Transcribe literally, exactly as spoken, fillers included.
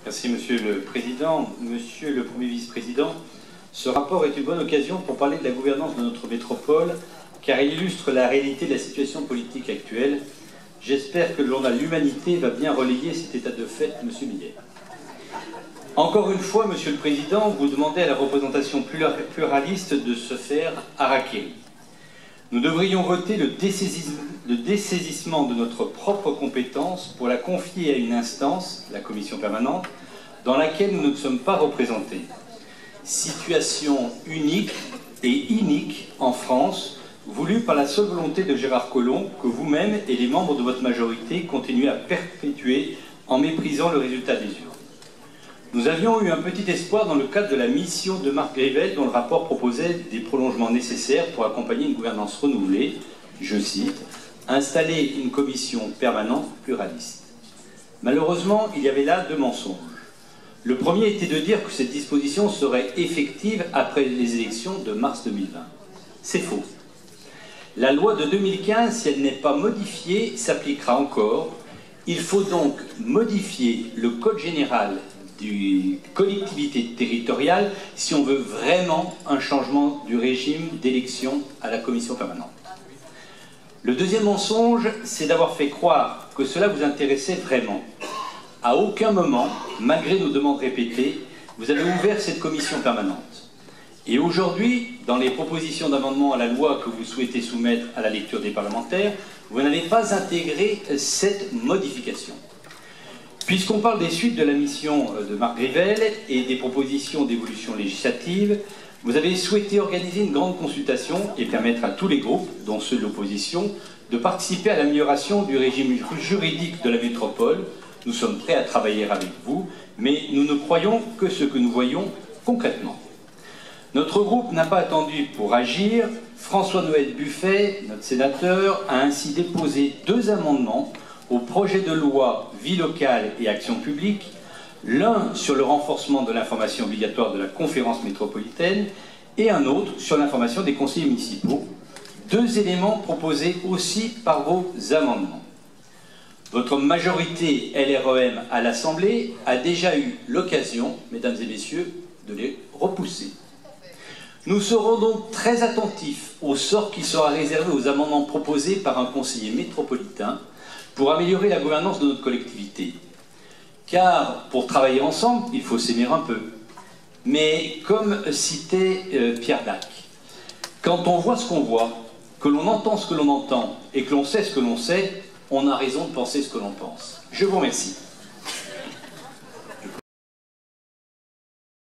Merci Monsieur le Président. Monsieur le Premier Vice-président, ce rapport est une bonne occasion pour parler de la gouvernance de notre métropole, car il illustre la réalité de la situation politique actuelle. J'espère que le journal L'Humanité va bien relayer cet état de fait, Monsieur Millet. Encore une fois, Monsieur le Président, vous demandez à la représentation pluraliste de se faire harakiri. Nous devrions voter le, dessaisissement, le dessaisissement de notre propre compétence pour la confier à une instance, la commission permanente, dans laquelle nous ne sommes pas représentés. Situation unique et inique en France, voulue par la seule volonté de Gérard Collomb, que vous-même et les membres de votre majorité continuez à perpétuer en méprisant le résultat des urnes. Nous avions eu un petit espoir dans le cadre de la mission de Marc Grivel, dont le rapport proposait des prolongements nécessaires pour accompagner une gouvernance renouvelée, je cite, « installer une commission permanente pluraliste ». Malheureusement, il y avait là deux mensonges. Le premier était de dire que cette disposition serait effective après les élections de mars deux mille vingt. C'est faux. La loi de deux mille quinze, si elle n'est pas modifiée, s'appliquera encore. Il faut donc modifier le Code général des collectivités territoriales si on veut vraiment un changement du régime d'élection à la commission permanente. Le deuxième mensonge, c'est d'avoir fait croire que cela vous intéressait vraiment. À aucun moment, malgré nos demandes répétées, vous avez ouvert cette commission permanente. Et aujourd'hui, dans les propositions d'amendement à la loi que vous souhaitez soumettre à la lecture des parlementaires, vous n'avez pas intégré cette modification. Puisqu'on parle des suites de la mission de Marc Grivel et des propositions d'évolution législative, vous avez souhaité organiser une grande consultation et permettre à tous les groupes, dont ceux de l'opposition, de participer à l'amélioration du régime juridique de la métropole. Nous sommes prêts à travailler avec vous, mais nous ne croyons que ce que nous voyons concrètement. Notre groupe n'a pas attendu pour agir. François-Noël Buffet, notre sénateur, a ainsi déposé deux amendements au projet de loi Vie locale et action publique, l'un sur le renforcement de l'information obligatoire de la conférence métropolitaine et un autre sur l'information des conseillers municipaux, deux éléments proposés aussi par vos amendements. Votre majorité L R E M à l'Assemblée a déjà eu l'occasion, mesdames et messieurs, de les repousser. Nous serons donc très attentifs au sort qui sera réservé aux amendements proposés par un conseiller métropolitain pour améliorer la gouvernance de notre collectivité. Car pour travailler ensemble, il faut s'aimer un peu. Mais comme citait euh, Pierre Dac, quand on voit ce qu'on voit, que l'on entend ce que l'on entend et que l'on sait ce que l'on sait, on a raison de penser ce que l'on pense. Je vous remercie.